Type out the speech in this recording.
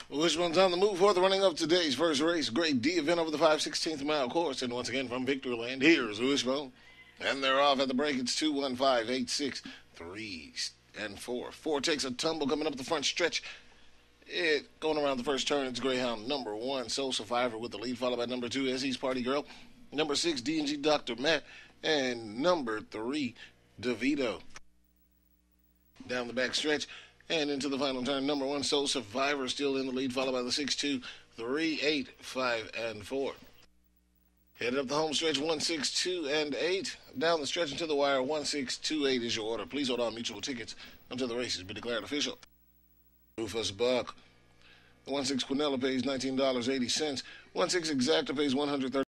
Wishbone's on the move for the running of today's first race. Grade D event over the 5/16 mile course. And once again from Victoryland, here's Wishbone. And they're off at the break. It's 2-1-5, 8-6, 3 and 4. 4 takes a tumble coming up the front stretch. Going around the first turn, it's Greyhound number 1, Soul Survivor with the lead, followed by number 2, SE's Party Girl, number 6, D&G Dr. Matt, and number 3, DeVito. Down the back stretch and into the final turn, number 1, Soul Survivor still in the lead, followed by the 6, 2, 3, 8, 5, and 4. Headed up the home stretch, 1, 6, 2, and 8. Down the stretch into the wire, 1, 6, 2, 8 is your order. Please hold on mutual tickets until the race has been declared official. Rufus Buck. The 1-6 Quinella pays $19.80. 1-6 Exacta pays $130.